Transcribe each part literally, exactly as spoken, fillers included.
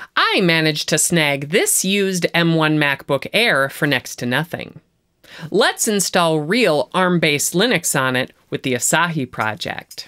I managed to snag this used M one MacBook Air for next to nothing. Let's install real ARM-based Linux on it with the Asahi project.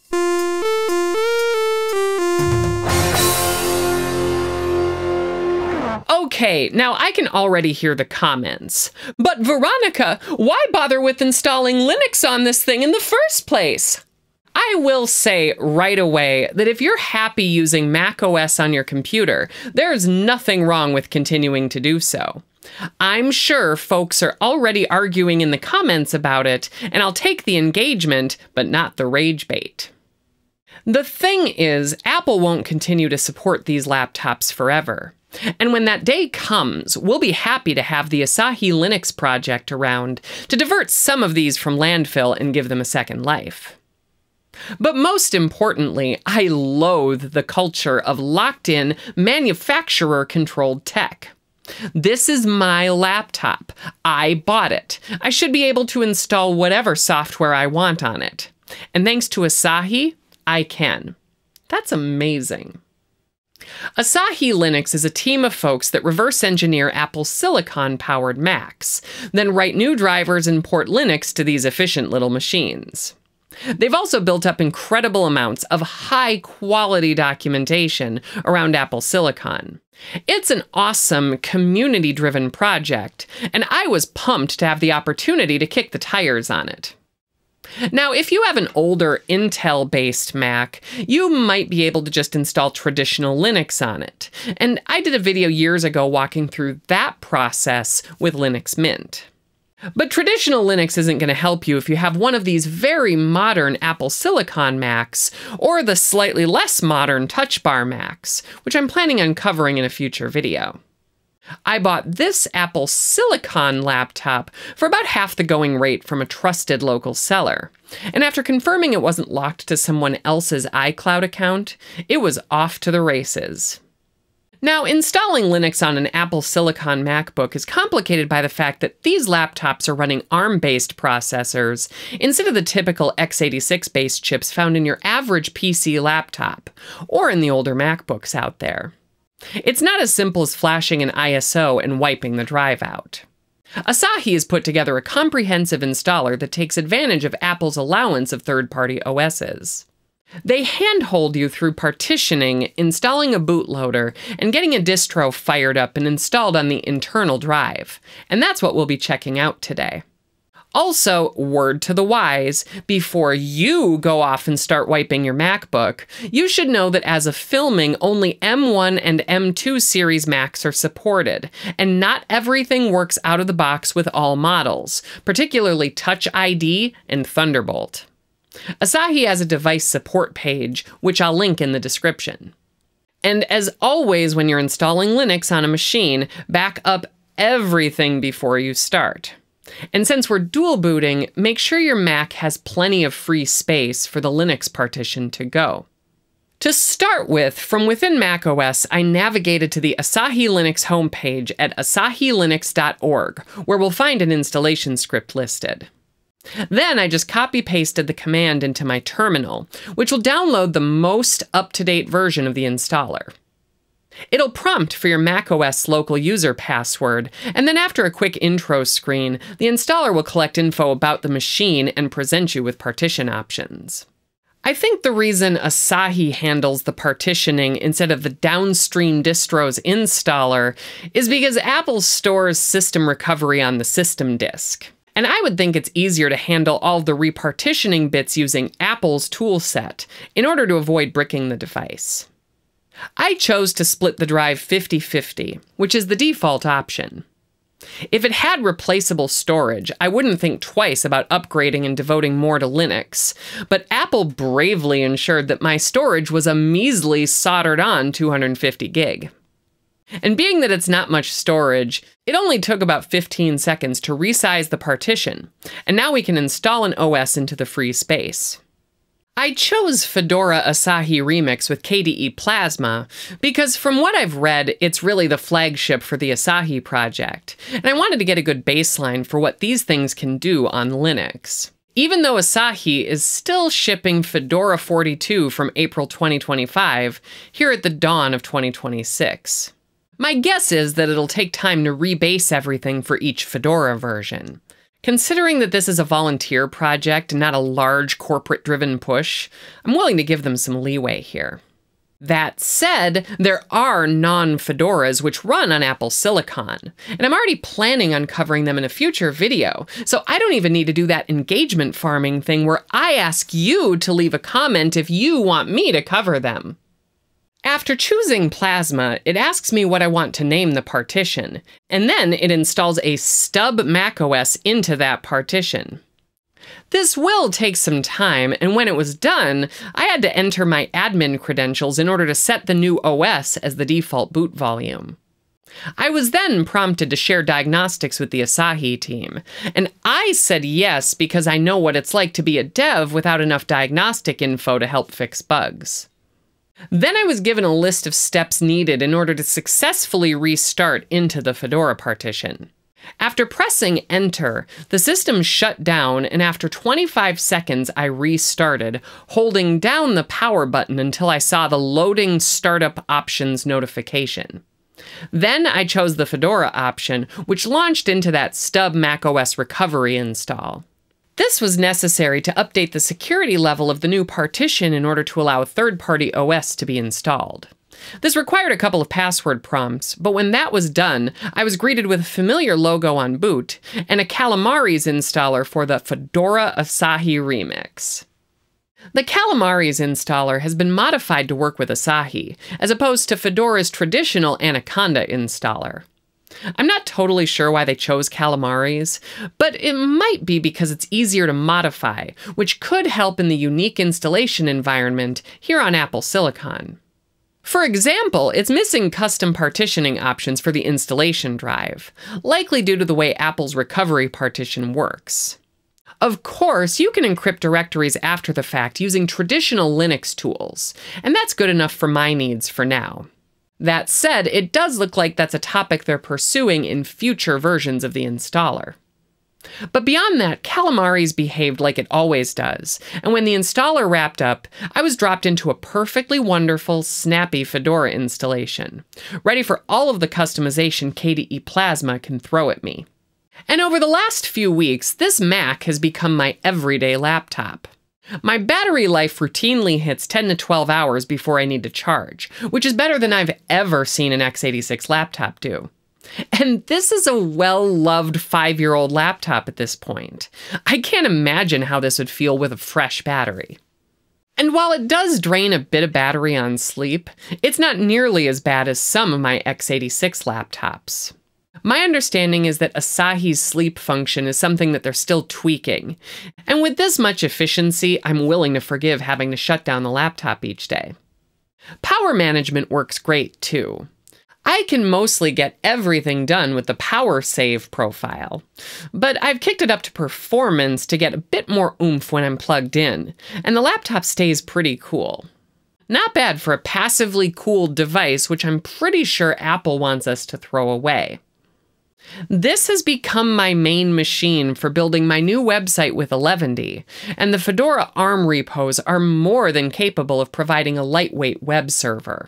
Okay, now I can already hear the comments. But Veronica, why bother with installing Linux on this thing in the first place? I will say right away that if you're happy using macOS on your computer, there's nothing wrong with continuing to do so. I'm sure folks are already arguing in the comments about it, and I'll take the engagement, but not the rage bait. The thing is, Apple won't continue to support these laptops forever. And when that day comes, we'll be happy to have the Asahi Linux project around to divert some of these from landfill and give them a second life. But most importantly, I loathe the culture of locked-in, manufacturer-controlled tech. This is my laptop. I bought it. I should be able to install whatever software I want on it. And thanks to Asahi, I can. That's amazing. Asahi Linux is a team of folks that reverse engineer Apple's silicon-powered Macs, then write new drivers and port Linux to these efficient little machines. They've also built up incredible amounts of high-quality documentation around Apple Silicon. It's an awesome, community-driven project, and I was pumped to have the opportunity to kick the tires on it. Now, if you have an older Intel-based Mac, you might be able to just install traditional Linux on it, and I did a video years ago walking through that process with Linux Mint. But traditional Linux isn't going to help you if you have one of these very modern Apple Silicon Macs, or the slightly less modern Touch Bar Macs, which I'm planning on covering in a future video. I bought this Apple Silicon laptop for about half the going rate from a trusted local seller, and after confirming it wasn't locked to someone else's iCloud account, it was off to the races. Now, installing Linux on an Apple Silicon MacBook is complicated by the fact that these laptops are running ARM-based processors instead of the typical x eighty-six-based chips found in your average P C laptop, or in the older MacBooks out there. It's not as simple as flashing an I S O and wiping the drive out. Asahi has put together a comprehensive installer that takes advantage of Apple's allowance of third-party O Ss. They handhold you through partitioning, installing a bootloader, and getting a distro fired up and installed on the internal drive, and that's what we'll be checking out today. Also, word to the wise, before you go off and start wiping your MacBook, you should know that as of filming, only M one and M two series Macs are supported, and not everything works out of the box with all models, particularly Touch I D and Thunderbolt. Asahi has a device support page, which I'll link in the description. And as always when you're installing Linux on a machine, back up everything before you start. And since we're dual booting, make sure your Mac has plenty of free space for the Linux partition to go. To start with, from within macOS, I navigated to the Asahi Linux homepage at asahi linux dot org, where we'll find an installation script listed. Then I just copy-pasted the command into my terminal, which will download the most up-to-date version of the installer. It'll prompt for your macOS local user password, and then after a quick intro screen, the installer will collect info about the machine and present you with partition options. I think the reason Asahi handles the partitioning instead of the downstream distro's installer is because Apple stores system recovery on the system disk. And I would think it's easier to handle all the repartitioning bits using Apple's toolset in order to avoid bricking the device. I chose to split the drive fifty fifty, which is the default option. If it had replaceable storage, I wouldn't think twice about upgrading and devoting more to Linux, but Apple bravely ensured that my storage was a measly soldered on two hundred fifty gig. And being that it's not much storage, it only took about fifteen seconds to resize the partition, and now we can install an O S into the free space. I chose Fedora Asahi Remix with K D E Plasma because from what I've read, it's really the flagship for the Asahi project, and I wanted to get a good baseline for what these things can do on Linux. even though Asahi is still shipping Fedora forty-two from April twenty twenty-five here at the dawn of twenty twenty-six. My guess is that it'll take time to rebase everything for each Fedora version. Considering that this is a volunteer project and not a large corporate-driven push, I'm willing to give them some leeway here. That said, there are non-Fedoras which run on Apple Silicon, and I'm already planning on covering them in a future video, so I don't even need to do that engagement farming thing where I ask you to leave a comment if you want me to cover them. After choosing Plasma, it asks me what I want to name the partition, and then it installs a stub macOS into that partition. This will take some time, and when it was done, I had to enter my admin credentials in order to set the new O S as the default boot volume. I was then prompted to share diagnostics with the Asahi team, and I said yes because I know what it's like to be a dev without enough diagnostic info to help fix bugs. Then I was given a list of steps needed in order to successfully restart into the Fedora partition. After pressing enter, the system shut down, and after twenty-five seconds I restarted, holding down the power button until I saw the loading startup options notification. Then I chose the Fedora option, which launched into that stub macOS recovery install. This was necessary to update the security level of the new partition in order to allow third-party O S to be installed. This required a couple of password prompts, but when that was done, I was greeted with a familiar logo on boot and a Calamares installer for the Fedora Asahi remix. The Calamares installer has been modified to work with Asahi, as opposed to Fedora's traditional Anaconda installer. I'm not totally sure why they chose Calamares, but it might be because it's easier to modify, which could help in the unique installation environment here on Apple Silicon. For example, it's missing custom partitioning options for the installation drive, likely due to the way Apple's recovery partition works. Of course, you can encrypt directories after the fact using traditional Linux tools, and that's good enough for my needs for now. That said, it does look like that's a topic they're pursuing in future versions of the installer. But beyond that, Calamares behaved like it always does, and when the installer wrapped up, I was dropped into a perfectly wonderful, snappy Fedora installation, ready for all of the customization K D E Plasma can throw at me. And over the last few weeks, this Mac has become my everyday laptop. My battery life routinely hits ten to twelve hours before I need to charge, which is better than I've ever seen an x eighty-six laptop do. And this is a well-loved five-year-old laptop at this point. I can't imagine how this would feel with a fresh battery. And while it does drain a bit of battery on sleep, it's not nearly as bad as some of my x eighty-six laptops. My understanding is that Asahi's sleep function is something that they're still tweaking. And with this much efficiency, I'm willing to forgive having to shut down the laptop each day. Power management works great too. I can mostly get everything done with the power save profile, but I've kicked it up to performance to get a bit more oomph when I'm plugged in, and the laptop stays pretty cool. Not bad for a passively cooled device, which I'm pretty sure Apple wants us to throw away. This has become my main machine for building my new website with eleven D, and the Fedora ARM repos are more than capable of providing a lightweight web server.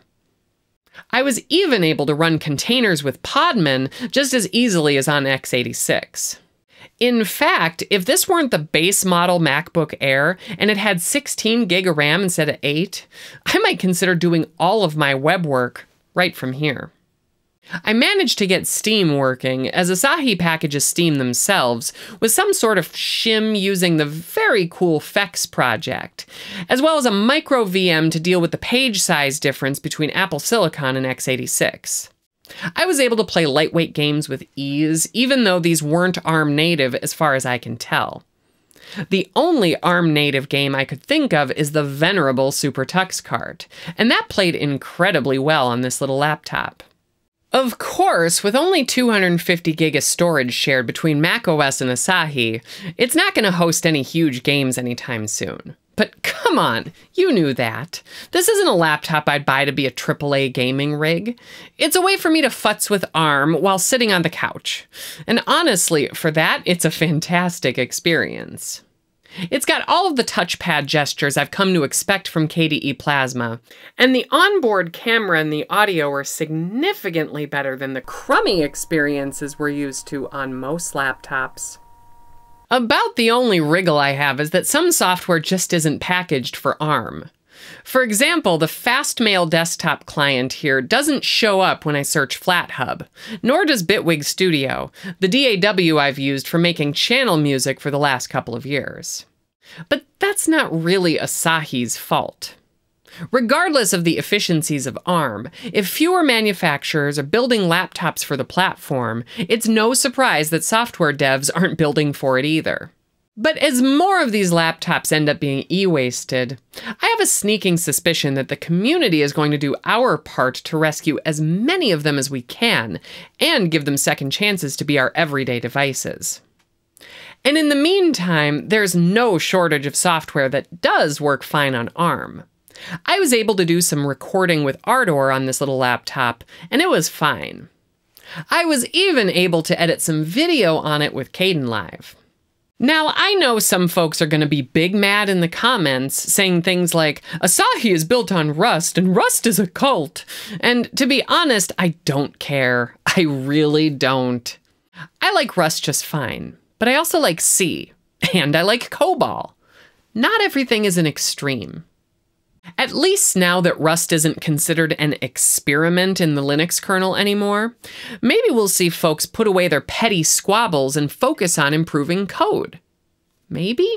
I was even able to run containers with Podman just as easily as on x eighty-six. In fact, if this weren't the base model MacBook Air and it had sixteen gig of RAM instead of eight, I might consider doing all of my web work right from here. I managed to get Steam working, as Asahi packages Steam themselves, with some sort of shim using the very cool Fex project, as well as a micro V M to deal with the page size difference between Apple Silicon and x eighty-six. I was able to play lightweight games with ease, even though these weren't ARM native as far as I can tell. The only ARM native game I could think of is the venerable Super Tux Kart, and that played incredibly well on this little laptop. Of course, with only two hundred fifty gig of storage shared between macOS and Asahi, it's not going to host any huge games anytime soon. But come on, you knew that. This isn't a laptop I'd buy to be a triple A gaming rig. It's a way for me to futz with ARM while sitting on the couch. And honestly, for that, it's a fantastic experience. It's got all of the touchpad gestures I've come to expect from K D E Plasma, and the onboard camera and the audio are significantly better than the crummy experiences we're used to on most laptops. About the only wriggle I have is that some software just isn't packaged for ARM. For example, the Fastmail desktop client here doesn't show up when I search FlatHub, nor does Bitwig Studio, the D A W I've used for making channel music for the last couple of years. But that's not really Asahi's fault. Regardless of the efficiencies of ARM, if fewer manufacturers are building laptops for the platform, it's no surprise that software devs aren't building for it either. But as more of these laptops end up being e-wasted, I have a sneaking suspicion that the community is going to do our part to rescue as many of them as we can, and give them second chances to be our everyday devices. And in the meantime, there's no shortage of software that does work fine on ARM. I was able to do some recording with Ardor on this little laptop, and it was fine. I was even able to edit some video on it with Kdenlive. Now, I know some folks are going to be big mad in the comments, saying things like, Asahi is built on Rust, and Rust is a cult. And to be honest, I don't care. I really don't. I like Rust just fine, but I also like C, and I like COBOL. Not everything is an extreme. At least now that Rust isn't considered an experiment in the Linux kernel anymore, maybe we'll see folks put away their petty squabbles and focus on improving code. Maybe?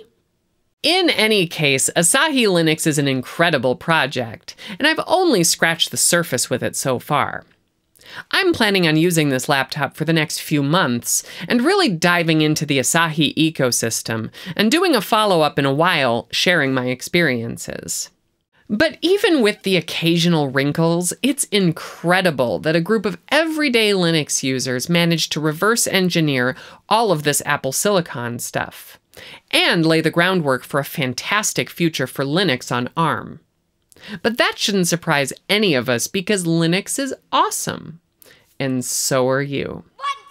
In any case, Asahi Linux is an incredible project, and I've only scratched the surface with it so far. I'm planning on using this laptop for the next few months, and really diving into the Asahi ecosystem, and doing a follow-up in a while, sharing my experiences. But even with the occasional wrinkles, it's incredible that a group of everyday Linux users managed to reverse engineer all of this Apple Silicon stuff, and lay the groundwork for a fantastic future for Linux on ARM. But that shouldn't surprise any of us because Linux is awesome. And so are you.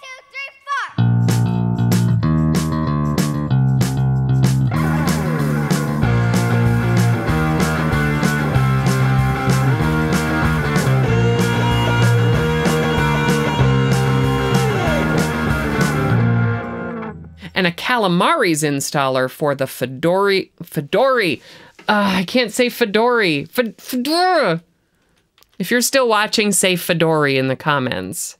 And a Calamares installer for the Fedora, Fedora, uh, I can't say Fedora, Fedora. If you're still watching, say Fedora in the comments.